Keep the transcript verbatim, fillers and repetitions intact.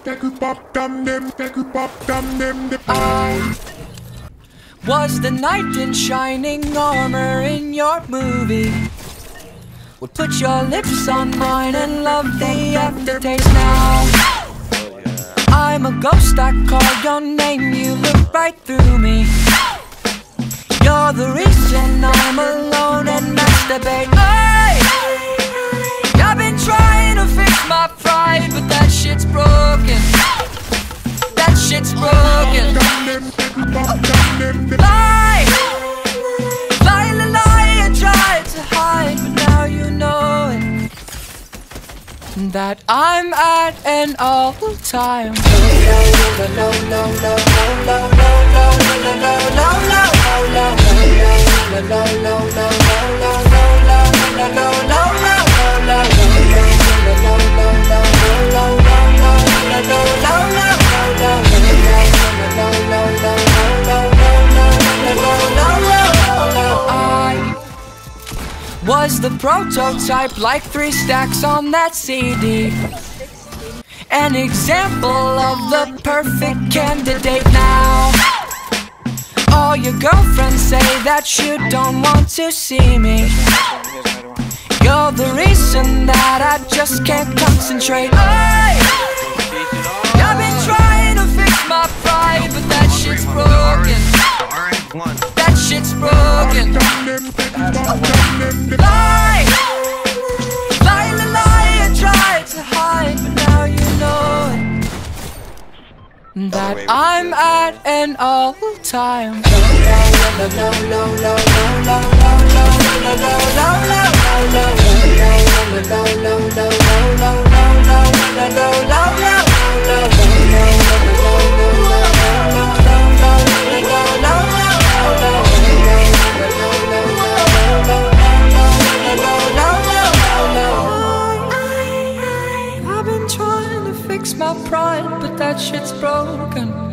I was the knight in shining armor in your movie. Would put your lips on mine and love the aftertaste now. I'm a ghost, I call your name, you look right through me. You're the reason I'm alone and masturbate. Hey! I've been trying to fix my pride, but that shit's broken. That shit's broken. Lie! Lie, lie, lie, I tried to hide, but now you know it, that I'm at an all-time was the prototype, like three stacks on that C D. An example of the perfect candidate now. All your girlfriends say that you don't want to see me. You're the reason that I just can't concentrate. Hey! I've been trying to fix my pride, but that shit's broken. That shit's broken. Lie! Lie, lie, lie, I tried to hide, but now you know it, that I'm at an all-time I've been trying to fix my pride, but that shit's broken.